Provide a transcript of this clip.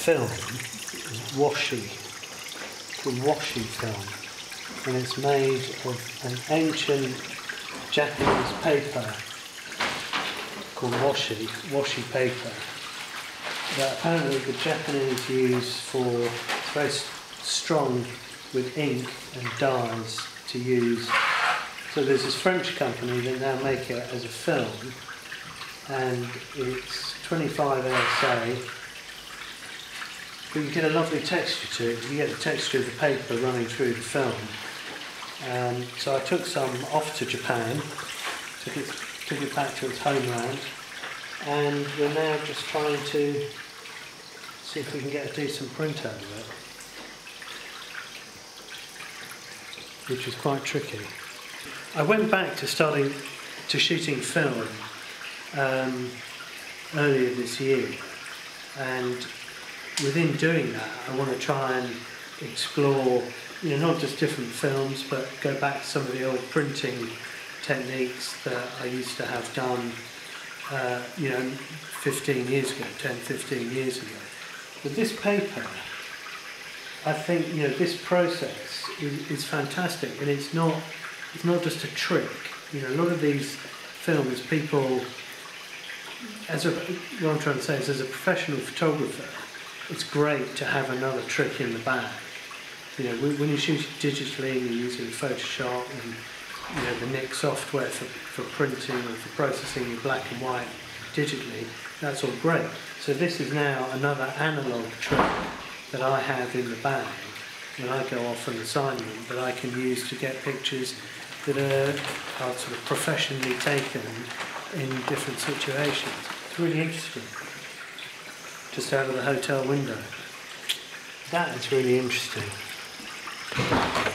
film, washi, called washi film, and it's made of an ancient Japanese paper called washi paper, that apparently the Japanese use for, it's very strong with ink and dyes to use. So there's this French company that now make it as a film, and it's 25 LSA, but you get a lovely texture to it. You get the texture of the paper running through the film. So I took some off to Japan, took it back to its homeland, and we're now just trying to see if we can get a decent print out of it, which is quite tricky. I went back to shooting film earlier this year, and within doing that I want to try and explore, not just different films, but go back to some of the old printing techniques that I used to have done 15 years ago, 10-15 years ago. But this paper, I think, this process is fantastic, and it's not just a trick. A lot of these films, people, what I'm trying to say is, as a professional photographer, it's great to have another trick in the bag. When you shoot digitally and you're using Photoshop and the Nik software for printing or for processing your black and white digitally, that's all great. So this is now another analogue trick that I have in the bag when I go off on assignment, that I can use to get pictures that are sort of professionally taken in different situations. It's really interesting. Just out of the hotel window. That is really interesting.